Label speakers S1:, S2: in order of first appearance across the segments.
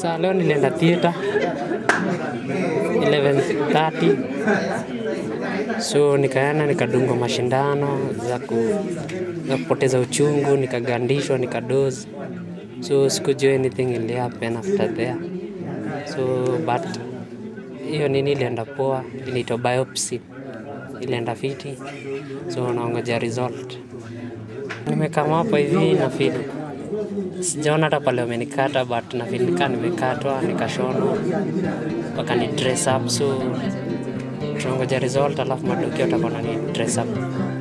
S1: Sasa leo nilienda theater 11:30. So nikaenda nikadungwa mashindano za kupoteza uchungu, nikagandishwa, nikadoze. So sikujua anything will happen after there. So but hiyo nini ilienda poa, inaitwa biopsy. Ilienda fiti. So naongoja result. Nimekama hapo hivi na feel. Sijaona hata pale wamenikata but na feel nika nimekatwa, nikashonwa. Wakani dress up, so tunangoja result alafu madokeo watakuwa ni dress up.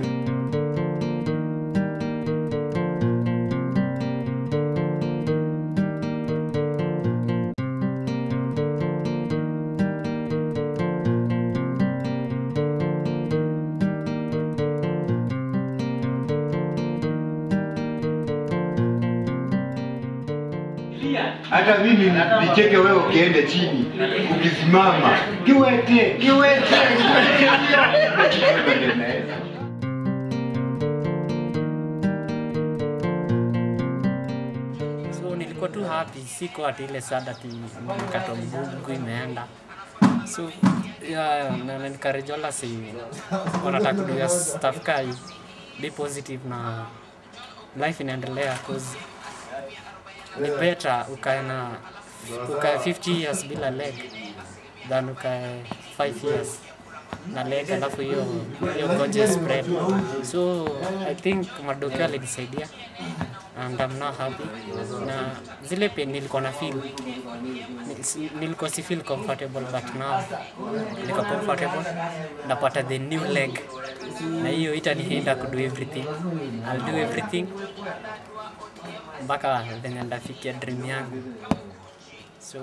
S2: Hata mimi nicheke wewe ukienda chini ukisimama kiwete.
S1: So nilikuwa tu happy, siko ati ile sada ati mkato mgugu imeenda. So na encourage wala si wanataka kudia stuff kai be positive na life inaendelea cause ni better ukae 50 years bila leg than ukae 5 years na leg alafu hiyo goje spread. So I think madokeo alinisaidia and I'm not happy. Na zile pain nilikuwa na feel, nilikuwa si feel comfortable but now niko comfortable. Napata the new leg na hiyo itanihinda kudo everything. I'll do everything mpaka venye ndafikia dream yangu. So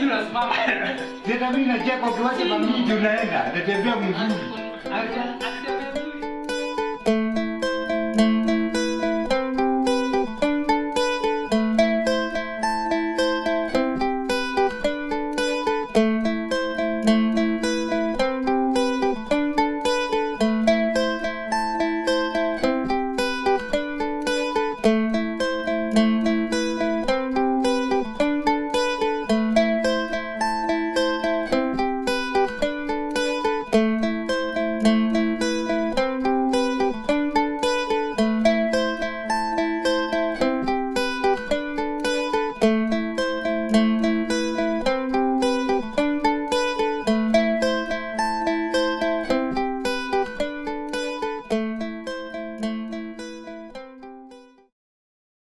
S2: Tena mimi nacheka ukiwacha mamiji unaenda, natembea mzuri.